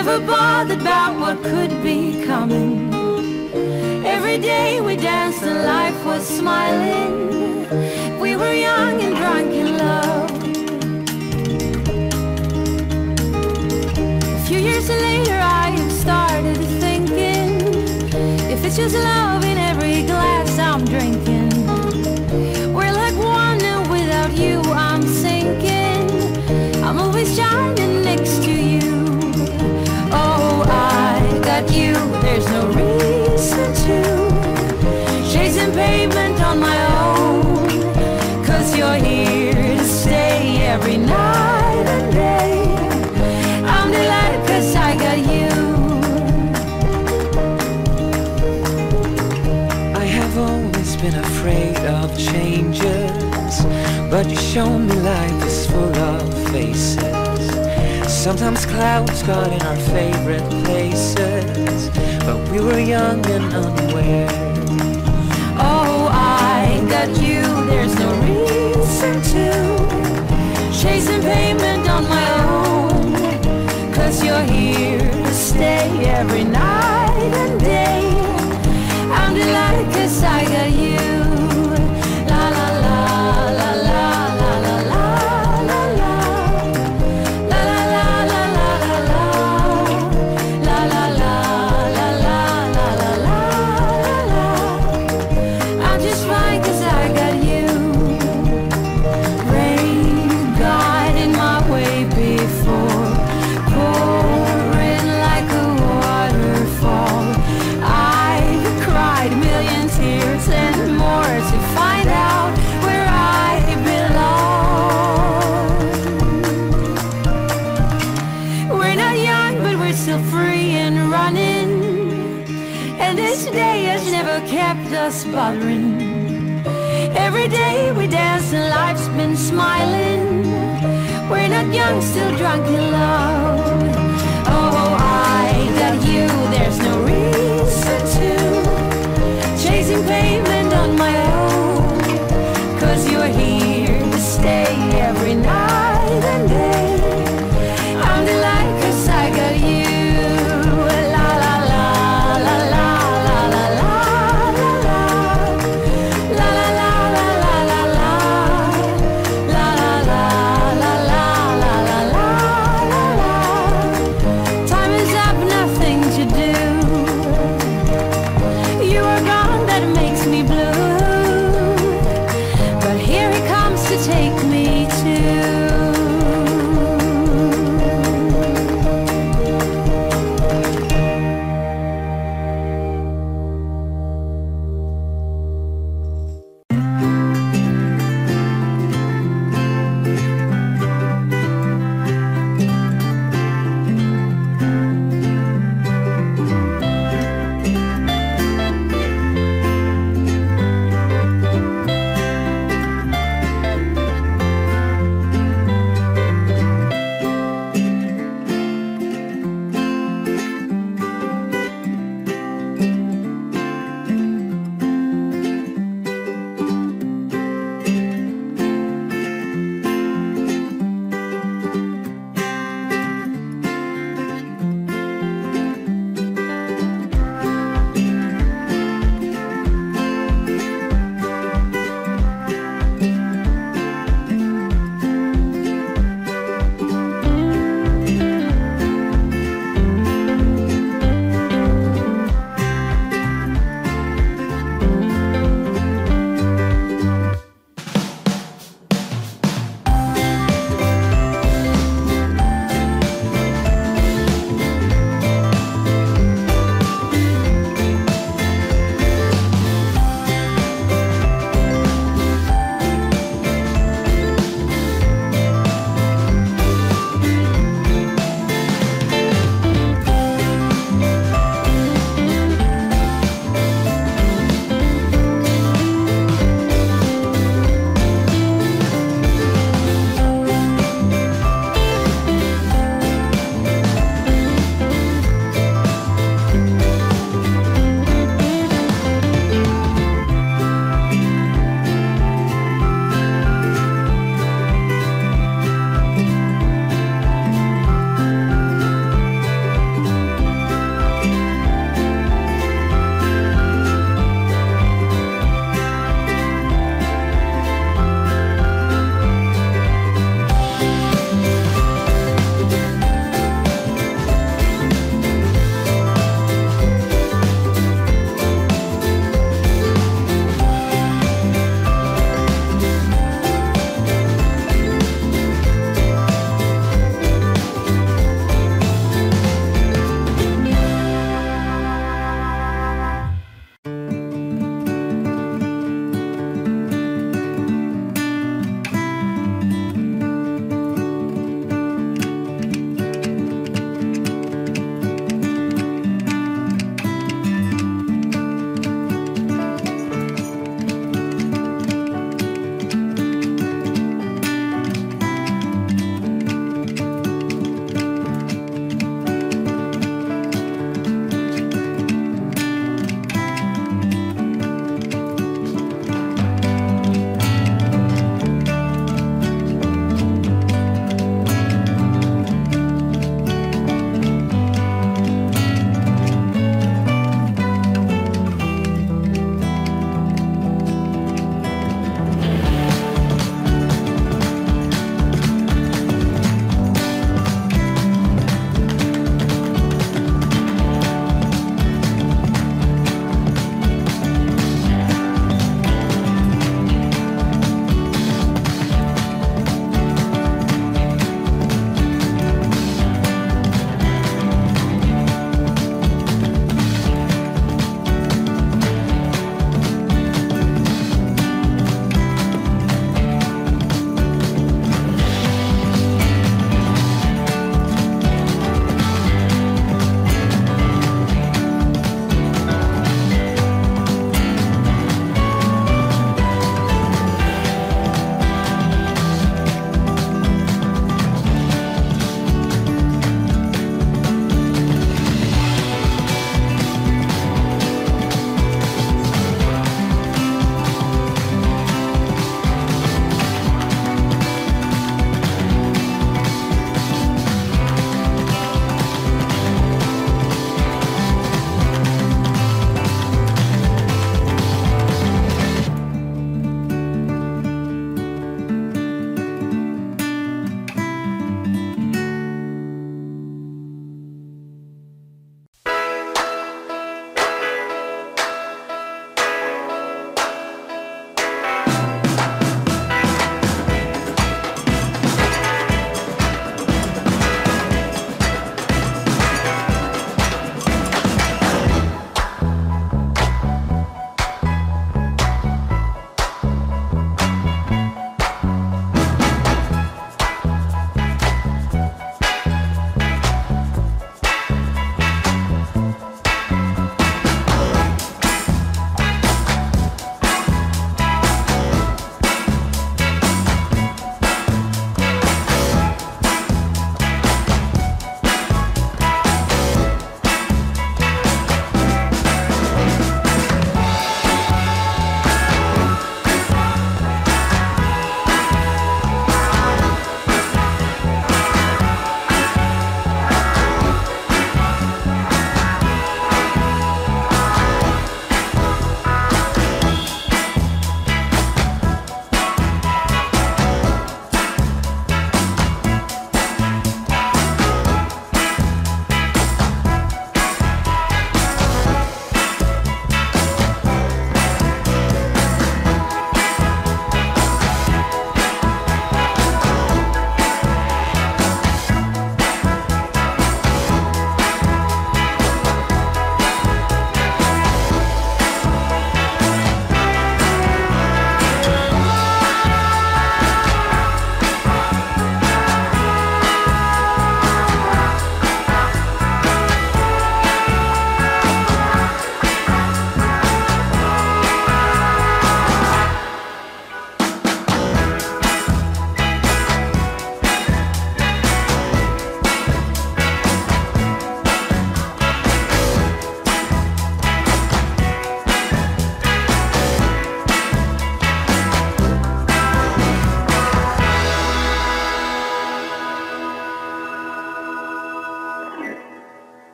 never bothered about what could be coming. Every day we danced and life was smiling. We were young and drunk in love. A few years later I have started thinking, if it's just love in every glass I'm drinking, we're like one and without you I'm sinking. I'm always shining next to you. Oh, I got you, there's no reason to chasing pavement on my own, 'cause you're here to stay every night and day. I'm delighted 'cause I got you. I have always been afraid of changes, but you show me life is full of faces. Sometimes clouds got in our favorite places, but we were young and unaware. Oh, I got you, there's no reason to chasing pavement on my own, 'cause you're here to stay every night and day. I'm delighted 'cause I got you. La la la la la la la la la la. La la la la la la la. La la la la la la la la la. I'm just fine 'cause I got you. Rain got in my way before, pouring like a waterfall. I've cried a million tears and more to find out where I belong. We're not young, but we're still free and running, and this day has never kept us bothering. Every day we dance and life's been smiling. We're not young, still drunk in love.